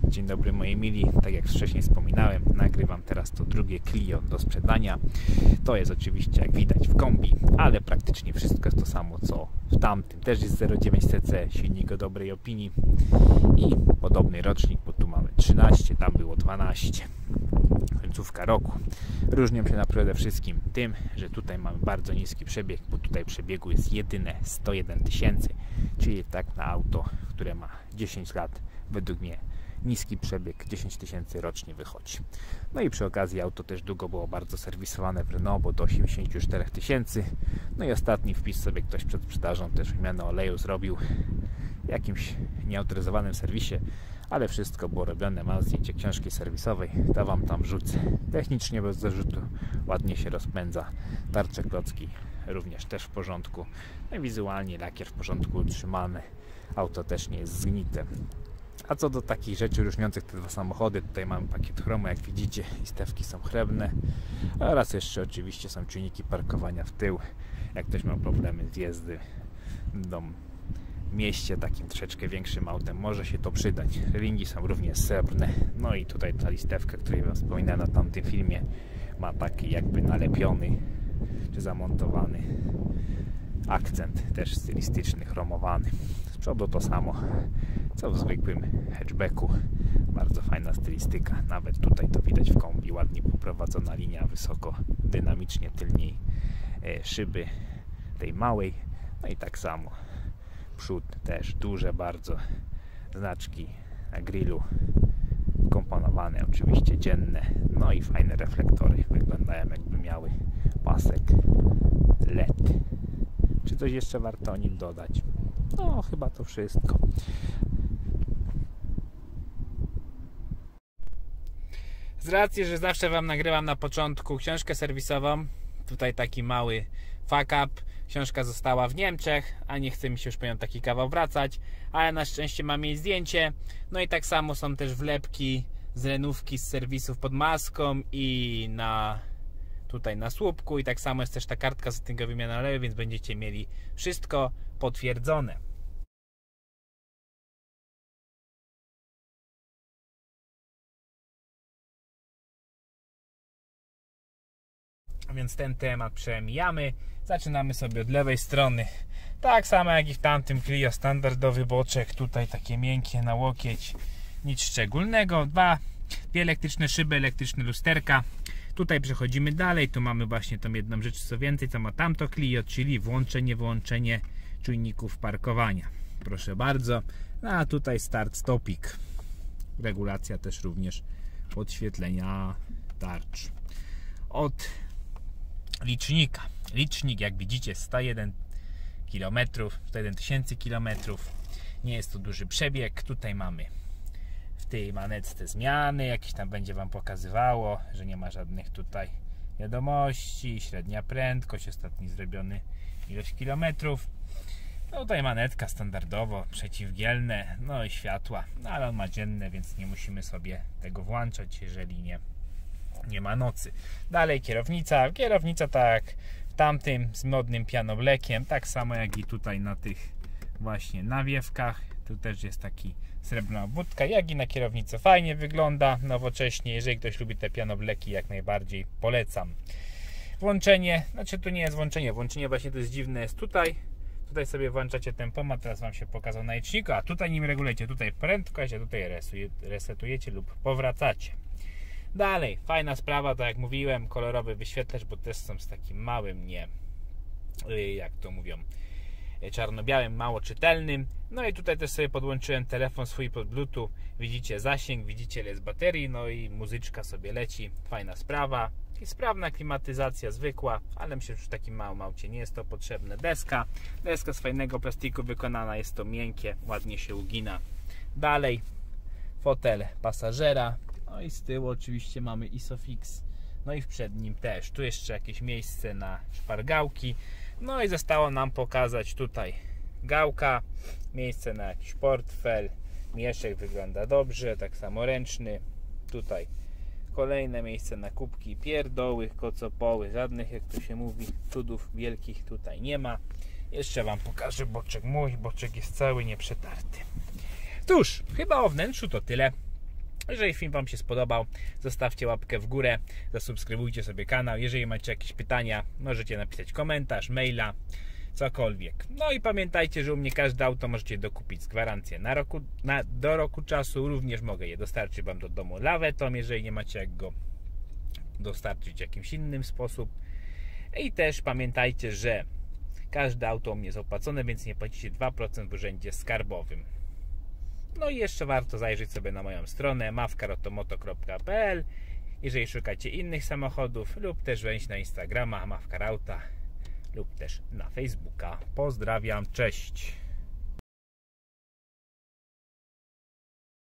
Dzień dobry moi mili, tak jak wcześniej wspominałem, nagrywam teraz to drugie Clio do sprzedania. To jest oczywiście, jak widać, w kombi, ale praktycznie wszystko jest to samo co w tamtym. Też jest 09cc, silnik o dobrej opinii i podobny rocznik, bo tu mamy 13, tam było 12. Końcówka roku. Różnią się przede wszystkim tym, że tutaj mamy bardzo niski przebieg, bo tutaj przebiegu jest jedyne 101 tysięcy, czyli tak na auto, które ma 10 lat, według mnie niski przebieg 10 tysięcy rocznie wychodzi. No i przy okazji auto też długo było bardzo serwisowane w Renault, bo do 84 tysięcy. No i ostatni wpis sobie ktoś przed sprzedażą też wymianę oleju zrobił w jakimś nieautoryzowanym serwisie, ale wszystko było robione. Mam zdjęcie książki serwisowej, to wam tam wrzucę. Technicznie bez zarzutu, ładnie się rozpędza, tarcze klocki również też w porządku, no i wizualnie lakier w porządku utrzymany, auto też nie jest zgnite. A co do takich rzeczy różniących te dwa samochody, tutaj mamy pakiet chromu, jak widzicie, listewki są chrewne oraz jeszcze oczywiście są czujniki parkowania w tył, jak ktoś ma problemy z jazdy do mieście takim troszeczkę większym autem, może się to przydać. Ringi są również srebrne, no i tutaj ta listewka, o której wam wspominałem na tamtym filmie, ma taki jakby nalepiony czy zamontowany akcent też stylistyczny, chromowany. Z przodu to samo co w zwykłym hatchbacku, bardzo fajna stylistyka, nawet tutaj to widać w kombi, ładnie poprowadzona linia, wysoko, dynamicznie tylniej szyby tej małej, no i tak samo przód też duże bardzo, znaczki na grillu komponowane, oczywiście dzienne, no i fajne reflektory, wyglądają jakby miały pasek LED. Czy coś jeszcze warto o nim dodać? No chyba to wszystko. Z racji, że zawsze wam nagrywam na początku książkę serwisową, tutaj taki mały fuck up, książka została w Niemczech, a nie chce mi się już po nią taki kawał wracać, ale na szczęście mam jej zdjęcie. No i tak samo są też wlepki z renówki z serwisów pod maską i tutaj na słupku, i tak samo jest też ta kartka z tego wymiany oleju, więc będziecie mieli wszystko potwierdzone. Więc ten temat przemijamy. Zaczynamy sobie od lewej strony. Tak samo jak i w tamtym Clio, standardowy boczek. Tutaj takie miękkie na łokieć. Nic szczególnego. Dwie elektryczne szyby, elektryczne lusterka. Tutaj przechodzimy dalej. Tu mamy właśnie tą jedną rzecz co więcej, co ma tamto Clio, czyli włączenie, wyłączenie czujników parkowania. Proszę bardzo. A tutaj start stopik. Regulacja też również podświetlenia tarcz. Od licznika. Licznik, jak widzicie, 101 km, 101 tysięcy km. Nie jest to duży przebieg. Tutaj mamy w tej manetce zmiany, jakieś tam będzie wam pokazywało, że nie ma żadnych tutaj wiadomości, średnia prędkość, ostatni zrobiony ilość kilometrów. No tutaj manetka standardowo, przeciwgielne, no i światła, no ale on ma dzienne, więc nie musimy sobie tego włączać, jeżeli nie ma nocy. Dalej kierownica tak w tamtym z modnym pianoblekiem, tak samo jak i tutaj na tych właśnie nawiewkach. Tu też jest taki srebrna obwódka, jak i na kierownicy. Fajnie wygląda, nowocześnie. Jeżeli ktoś lubi te pianobleki, jak najbardziej polecam. Włączenie, znaczy tu nie jest włączenie właśnie to jest dziwne, jest tutaj sobie włączacie tempomat, teraz wam się pokazał na liczniku, a tutaj nim regulujecie, tutaj prędkość, a tutaj resetujecie lub powracacie. Dalej, fajna sprawa, tak jak mówiłem, kolorowy wyświetlacz, bo też są z takim małym, jak to mówią, czarno-białym, mało czytelnym. No i tutaj też sobie podłączyłem telefon swój pod Bluetooth. Widzicie zasięg, widzicie ile jest baterii, no i muzyczka sobie leci. Fajna sprawa. I sprawna klimatyzacja zwykła, ale myślę, że w takim małym aucie nie jest to potrzebne. Deska z fajnego plastiku wykonana, jest to miękkie, ładnie się ugina. Dalej, fotel pasażera. No i z tyłu oczywiście mamy ISOFIX. No i w przednim też. Tu jeszcze jakieś miejsce na szpargałki. No i zostało nam pokazać tutaj gałka, miejsce na jakiś portfel, mieszek wygląda dobrze, tak samo ręczny. Tutaj kolejne miejsce na kubki, pierdoły, kocopoły, żadnych, jak to się mówi, cudów wielkich tutaj nie ma. Jeszcze wam pokażę boczek mój, boczek jest cały nieprzetarty. Cóż, chyba o wnętrzu to tyle. Jeżeli film Wam się spodobał, zostawcie łapkę w górę, zasubskrybujcie sobie kanał. Jeżeli macie jakieś pytania, możecie napisać komentarz, maila, cokolwiek. No i pamiętajcie, że u mnie każde auto możecie dokupić z gwarancją do roku czasu. Również mogę je dostarczyć Wam do domu lawetą, jeżeli nie macie jak go dostarczyć w jakimś innym sposób. I też pamiętajcie, że każde auto u mnie jest opłacone, więc nie płacicie 2% w urzędzie skarbowym. No i jeszcze warto zajrzeć sobie na moją stronę mavkarotomoto.pl, jeżeli szukacie innych samochodów, lub też wejść na Instagrama Mavkarauta lub też na Facebooka. Pozdrawiam, cześć!